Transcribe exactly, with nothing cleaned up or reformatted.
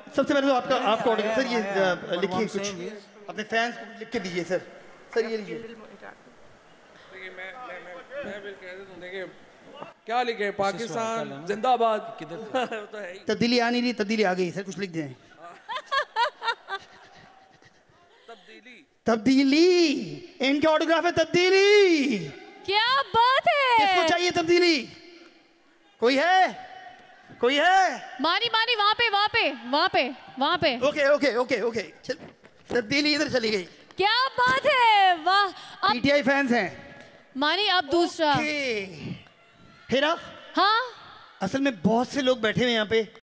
सबसे पहले तो आपका आपका ऑर्डर सर, ये लिखिए कुछ अपने फैंस को लिख के दीजिए सर। सर ये लीजिए। मैं मैं मैं मैं कह देता हूं, देखिए क्या लिखे, पाकिस्तान जिंदाबाद। किधर तो है ही। तब्दीली आ नहीं रही, तब्दीली आ गई सर, कुछ लिख दें। तब्दीली तब्दीली, इनके ऑटोग्राफ है तब्दीली। क्या बात है। किसको चाहिए तब्दीली? कोई है? कोई है? मानी मानी वहाँ पे वहाँ पे वहाँ पे वहाँ पे। ओके ओके ओके ओके चल, तब्दीली इधर चली गई। क्या बात है, वाह। पीटीआई फैंस हैं। मानी अब दूसरा। हेरा, हाँ असल में बहुत से लोग बैठे हुए यहाँ पे।